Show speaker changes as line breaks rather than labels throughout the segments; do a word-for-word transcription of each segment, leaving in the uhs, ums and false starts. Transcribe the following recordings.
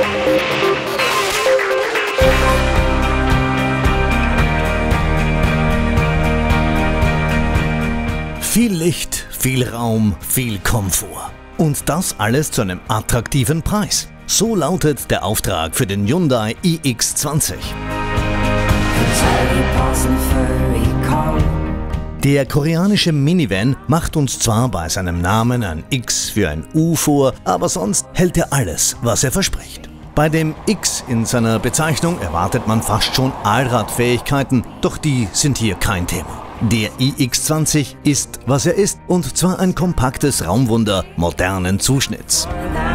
Viel Licht, viel Raum, viel Komfort. Und das alles zu einem attraktiven Preis. So lautet der Auftrag für den Hyundai i X zwanzig. Der koreanische Minivan macht uns zwar bei seinem Namen ein X für ein U vor, aber sonst hält er alles, was er verspricht. Bei dem X in seiner Bezeichnung erwartet man fast schon Allradfähigkeiten, doch die sind hier kein Thema. Der i X zwanzig ist, was er ist, und zwar ein kompaktes Raumwunder modernen Zuschnitts.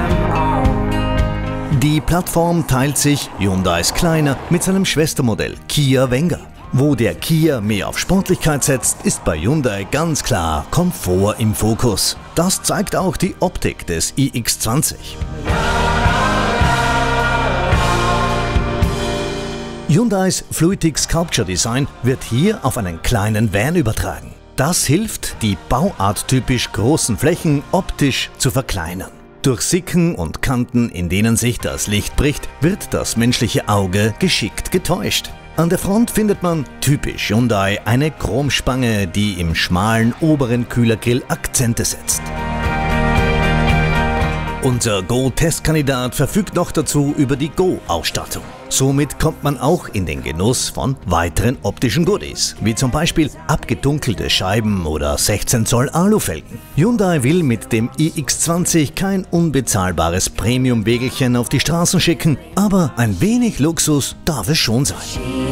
Die Plattform teilt sich Hyundais kleiner mit seinem Schwestermodell Kia Venga. Wo der Kia mehr auf Sportlichkeit setzt, ist bei Hyundai ganz klar Komfort im Fokus. Das zeigt auch die Optik des i X zwanzig. Hyundais Fluidic Sculpture Design wird hier auf einen kleinen Van übertragen. Das hilft, die bauarttypisch großen Flächen optisch zu verkleinern. Durch Sicken und Kanten, in denen sich das Licht bricht, wird das menschliche Auge geschickt getäuscht. An der Front findet man, typisch Hyundai, eine Chromspange, die im schmalen oberen Kühlergrill Akzente setzt. Unser Go-Testkandidat verfügt noch dazu über die Go-Ausstattung. Somit kommt man auch in den Genuss von weiteren optischen Goodies, wie zum Beispiel abgedunkelte Scheiben oder sechzehn Zoll Alufelgen. Hyundai will mit dem i X zwanzig kein unbezahlbares Premium-Wägelchen auf die Straßen schicken, aber ein wenig Luxus darf es schon sein.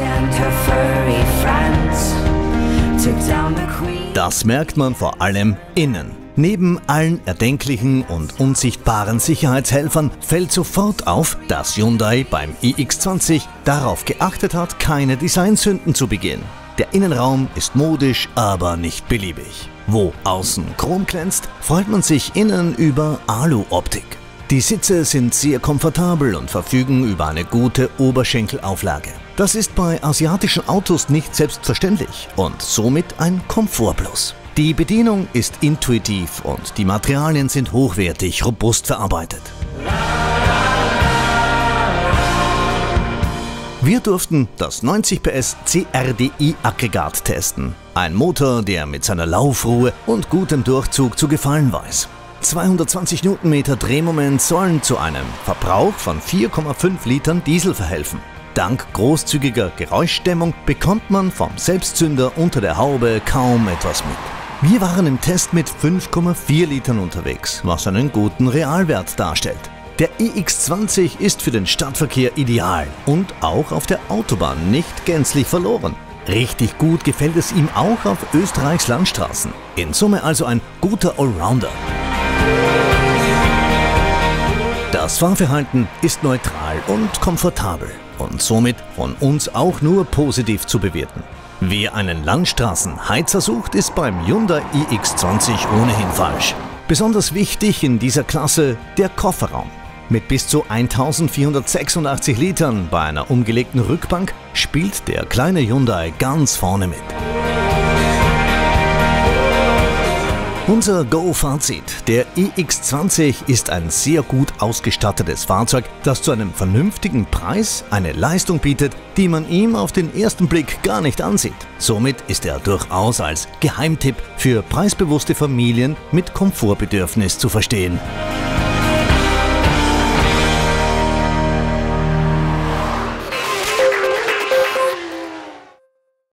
Das merkt man vor allem innen. Neben allen erdenklichen und unsichtbaren Sicherheitshelfern fällt sofort auf, dass Hyundai beim i X zwanzig darauf geachtet hat, keine Designsünden zu begehen. Der Innenraum ist modisch, aber nicht beliebig. Wo außen Chrom glänzt, freut man sich innen über Alu-Optik. Die Sitze sind sehr komfortabel und verfügen über eine gute Oberschenkelauflage. Das ist bei asiatischen Autos nicht selbstverständlich und somit ein Komfortplus. Die Bedienung ist intuitiv und die Materialien sind hochwertig, robust verarbeitet. Wir durften das neunzig P S C R D I-Aggregat testen. Ein Motor, der mit seiner Laufruhe und gutem Durchzug zu gefallen weiß. zweihundertzwanzig Newtonmeter Drehmoment sollen zu einem Verbrauch von vier Komma fünf Litern Diesel verhelfen. Dank großzügiger Geräuschdämmung bekommt man vom Selbstzünder unter der Haube kaum etwas mit. Wir waren im Test mit fünf Komma vier Litern unterwegs, was einen guten Realwert darstellt. Der i X zwanzig ist für den Stadtverkehr ideal und auch auf der Autobahn nicht gänzlich verloren. Richtig gut gefällt es ihm auch auf Österreichs Landstraßen. In Summe also ein guter Allrounder. Das Fahrverhalten ist neutral und komfortabel und somit von uns auch nur positiv zu bewerten. Wer einen Landstraßenheizer sucht, ist beim Hyundai i X zwanzig ohnehin falsch. Besonders wichtig in dieser Klasse der Kofferraum. Mit bis zu eintausendvierhundertsechsundachtzig Litern bei einer umgelegten Rückbank spielt der kleine Hyundai ganz vorne mit. Unser Go-Fazit: Der i X zwanzig ist ein sehr gut ausgestattetes Fahrzeug, das zu einem vernünftigen Preis eine Leistung bietet, die man ihm auf den ersten Blick gar nicht ansieht. Somit ist er durchaus als Geheimtipp für preisbewusste Familien mit Komfortbedürfnis zu verstehen.